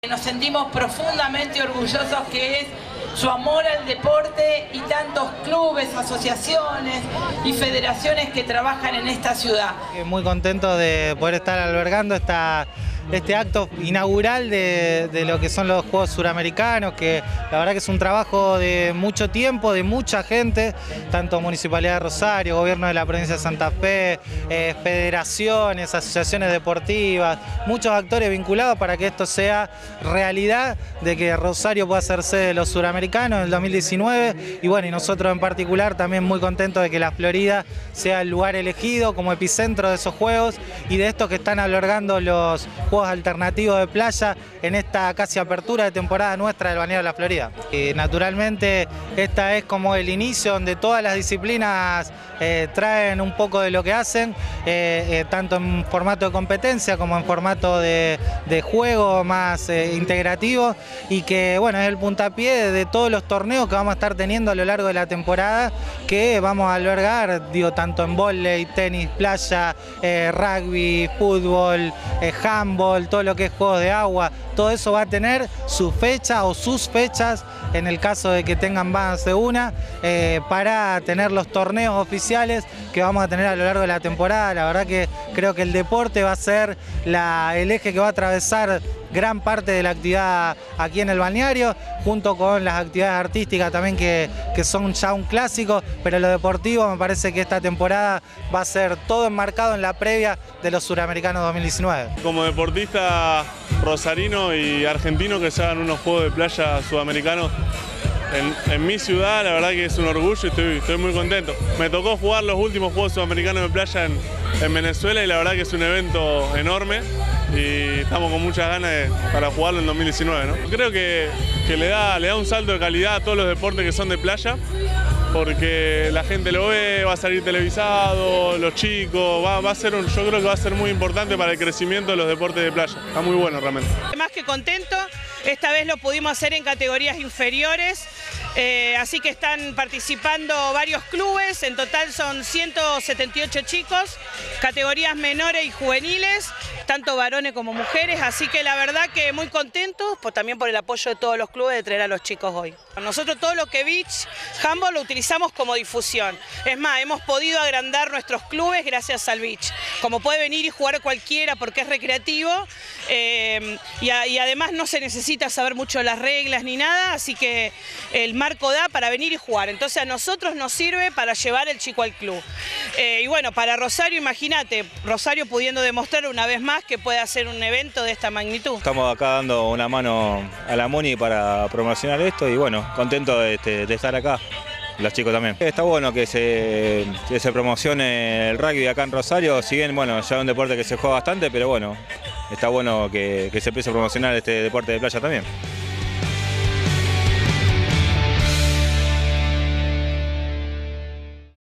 Nos sentimos profundamente orgullosos que es su amor al deporte y tantos clubes, asociaciones y federaciones que trabajan en esta ciudad. Muy contento de poder estar albergando este acto inaugural de lo que son los Juegos Suramericanos, que la verdad que es un trabajo de mucho tiempo, de mucha gente, tanto Municipalidad de Rosario, Gobierno de la Provincia de Santa Fe, federaciones, asociaciones deportivas, muchos actores vinculados para que esto sea realidad, de que Rosario pueda ser sede de los Suramericanos en el 2019 y bueno, y nosotros en particular también muy contentos de que la Florida sea el lugar elegido como epicentro de esos Juegos y de estos que están albergando los Juegos alternativos de playa en esta casi apertura de temporada nuestra del balneario de la Florida. Y naturalmente esta es como el inicio donde todas las disciplinas traen un poco de lo que hacen, tanto en formato de competencia como en formato de juego más integrativo, y que bueno, es el puntapié de todos los torneos que vamos a estar teniendo a lo largo de la temporada, que vamos a albergar, digo, tanto en vóley, tenis, playa, rugby, fútbol, handball, todo lo que es juegos de agua. Todo eso va a tener su fecha o sus fechas, en el caso de que tengan más de una, para tener los torneos oficiales que vamos a tener a lo largo de la temporada. La verdad que creo que el deporte va a ser el eje que va a atravesar gran parte de la actividad aquí en el balneario, junto con las actividades artísticas también que son ya un clásico, pero lo deportivo me parece que esta temporada va a ser todo enmarcado en la previa de los Suramericanos 2019. Como deportista rosarino y argentino que se hagan unos Juegos de Playa Sudamericanos en mi ciudad, la verdad que es un orgullo y estoy muy contento. Me tocó jugar los últimos Juegos Sudamericanos de Playa en Venezuela y la verdad que es un evento enorme y estamos con muchas ganas para jugarlo en 2019, ¿no? Creo que le da un salto de calidad a todos los deportes que son de playa, porque la gente lo ve, va a salir televisado, los chicos, yo creo que va a ser muy importante para el crecimiento de los deportes de playa. Está muy bueno realmente. Más que contento, esta vez lo pudimos hacer en categorías inferiores, así que están participando varios clubes, en total son 178 chicos, categorías menores y juveniles, tanto varones como mujeres, así que la verdad que muy contentos, pues también por el apoyo de todos los clubes de traer a los chicos hoy. Nosotros todo lo que beach, handball lo utilizamos como difusión, es más, hemos podido agrandar nuestros clubes gracias al beach, como puede venir y jugar cualquiera porque es recreativo y además no se necesita saber mucho las reglas ni nada, así que el marco da para venir y jugar, entonces a nosotros nos sirve para llevar el chico al club. Y bueno, para Rosario, imagínate, Rosario pudiendo demostrar una vez más que puede hacer un evento de esta magnitud. Estamos acá dando una mano a la Muni para promocionar esto y bueno, contento de estar acá, los chicos también. Está bueno que se promocione el rugby acá en Rosario, si bien bueno, ya es un deporte que se juega bastante, pero bueno, está bueno que se empiece a promocionar este deporte de playa también.